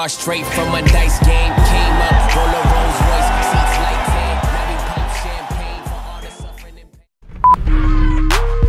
car straight from a dice game. Came up, roll a Rolls Royce, seats like tan. Now we pop champagne for all the suffering and pain.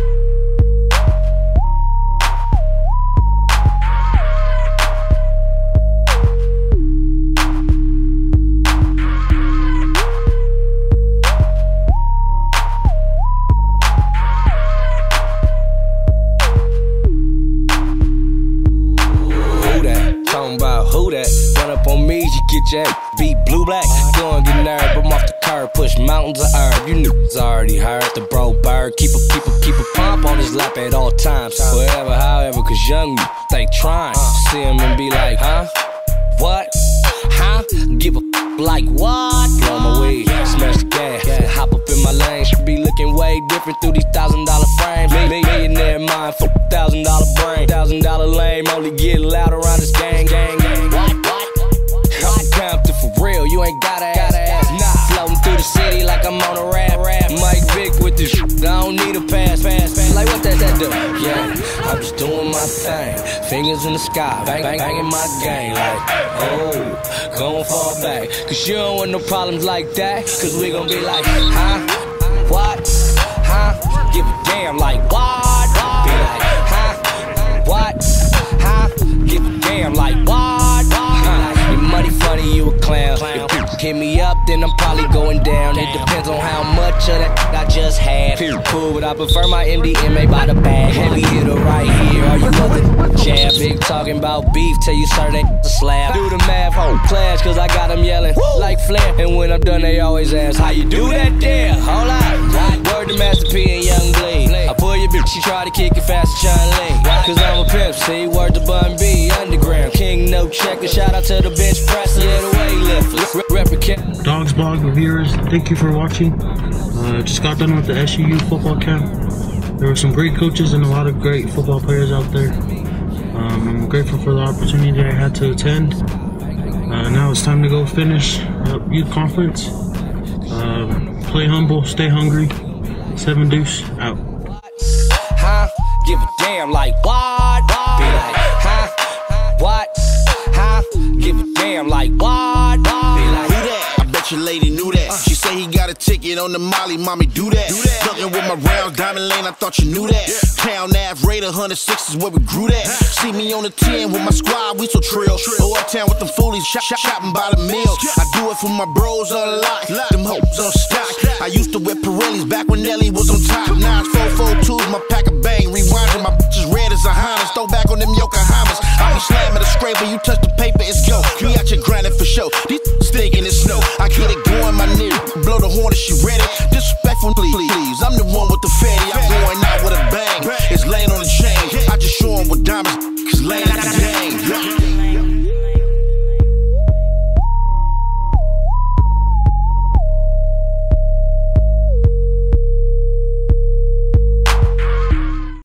Who that? Run up on me, you get your beat blue black. Go and get nerve, I'm off the curb, push mountains of herb. You niggas already heard the bro bird. Keep a pump on his lap at all times. Wherever, however, cause young me, they trying. See him and be like, huh? What? Huh? Give a like what? Blow my weed, smash the gas, hop up in my lane. Should be looking way different through these $1,000 frames. Millionaire mind for $1,000 brain. $1,000 lame, only get loud around this gang. I'm Compton for real, you ain't gotta ask. Nah, floating through the city like I'm on a rap. Mike Vick with this shit, I don't need a pass. Like what that do? Yeah, I'm just doing my thing. Fingers in the sky, banging my game. Like, oh, gon' fall back. Cause you don't want no problems like that. Cause we gon' be like, huh? What? Huh? Give a damn like what? Be like, huh? What? Huh? Give a damn like what? You money funny, you a clown. If you hit me up, then I'm probably going down. It depends on how much of that I just had. Cool, but I prefer my MDMA by the bag. Heavy hitter right here, all you other jab. Big talking about beef, tell you sir they a slab. Do the math, whole class, cause I got them yelling like Flair. And when I'm done, they always ask, how you do that there? Hold on, word to Master P and Young Bleed. I pull your bitch, she try to kick it fast as Chun-Li. Cause I'm a pimp, see, word to Bun B, underground king, no checker. Shout out to the bench presser, yeah, the weightlifters. Dogg's blog viewers, thank you for watching. Just got done with the SUU football camp. There were some great coaches and a lot of great football players out there. I'm grateful for the opportunity I had to attend. Now it's time to go finish youth conference. Play humble, stay hungry. 7 Deuce out. Huh? Give a damn like what? Be like, huh? What? Huh? Give a damn like what? Be like, who that? I bet your lady knew that. She say he got a ticket on the Molly, mommy do that. Fucking with my round diamond lane, I thought you knew that. Town Ave Raider 106 is where we grew that. See me on the 10 with my squad, we so trill. Go uptown with them foolies, shopping by the meals. I do it for my bros on lock, them hoes on stock. I used to wear Pirellis back when Nelly was on top. 9442's my pack of bang, rewinding my bitches red as a Honda. Throw back on them Yokohamas. I be slamming the scraper, you touch the paper, it's go. Me out your grinding for show. These thinking it's snow. I get it going, my nigga. Blow the horn and shoot.